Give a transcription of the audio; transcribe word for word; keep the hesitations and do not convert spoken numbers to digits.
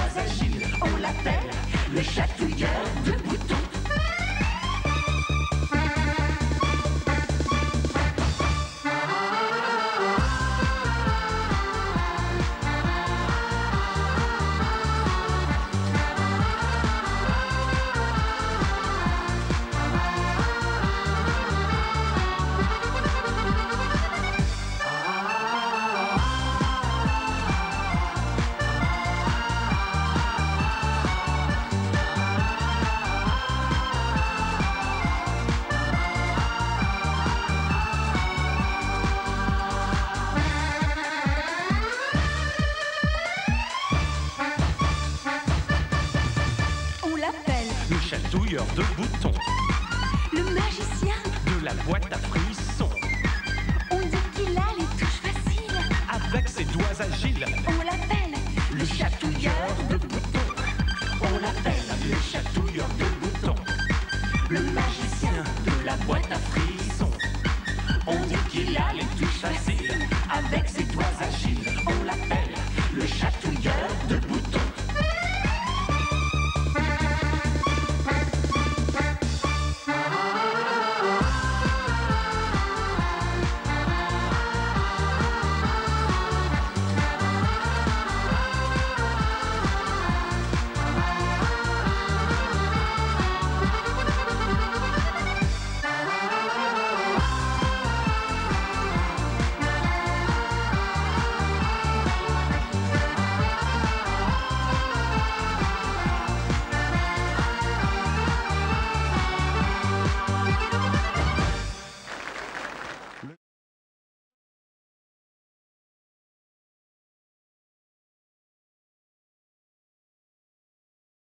doigts agiles. On l'appelle le chatouilleur de boutons. Le chatouilleur de boutons, le magicien de la boîte à frissons. On dit qu'il a les touches faciles. Avec ses doigts agiles, On l'appelle le chatouilleur de boutons. On l'appelle Le chatouilleur de boutons, le magicien de la boîte à frissons. On dit qu'il a les touches faciles. Avec ses doigts agiles, On l'appelle le chatouilleur